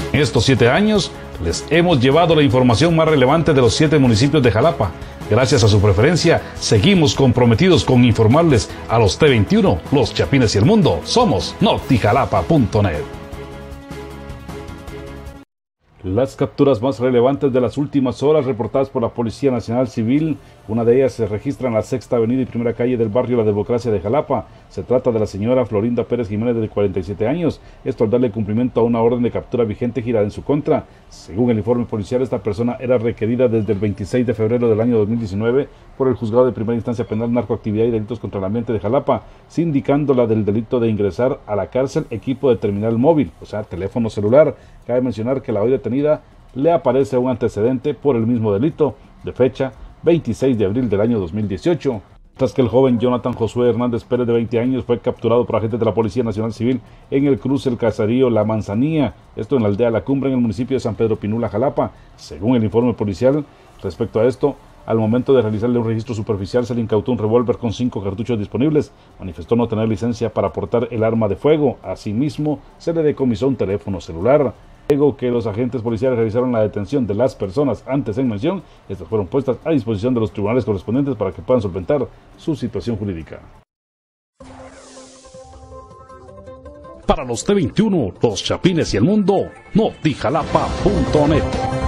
En estos 7 años les hemos llevado la información más relevante de los 7 municipios de Jalapa. Gracias a su preferencia, seguimos comprometidos con informarles a los T21, los Chapines y el mundo. Somos notijalapa.net. Las capturas más relevantes de las últimas horas reportadas por la Policía Nacional Civil, una de ellas se registra en la Sexta Avenida y Primera Calle del barrio La Democracia de Jalapa. Se trata de la señora Florinda Pérez Jiménez, de 47 años, esto al darle cumplimiento a una orden de captura vigente girada en su contra. Según el informe policial, esta persona era requerida desde el 26 de febrero del año 2019 por el Juzgado de Primera Instancia Penal, Narcoactividad y Delitos contra el Ambiente de Jalapa, sindicándola del delito de ingresar a la cárcel equipo de terminal móvil, o sea, teléfono celular. Cabe mencionar que la hoy detenida le aparece un antecedente por el mismo delito, de fecha 26 de abril del año 2018. Tras que el joven Jonathan Josué Hernández Pérez, de 20 años, fue capturado por agentes de la Policía Nacional Civil en el cruce del caserío La Manzanía, esto en la aldea La Cumbre, en el municipio de San Pedro Pinula, Jalapa. Según el informe policial, respecto a esto, al momento de realizarle un registro superficial se le incautó un revólver con 5 cartuchos disponibles. Manifestó no tener licencia para portar el arma de fuego. Asimismo, se le decomisó un teléfono celular. Luego que los agentes policiales realizaron la detención de las personas antes en mención, estas fueron puestas a disposición de los tribunales correspondientes para que puedan solventar su situación jurídica. Para los T21, los Chapines y el mundo, notijalapa.net.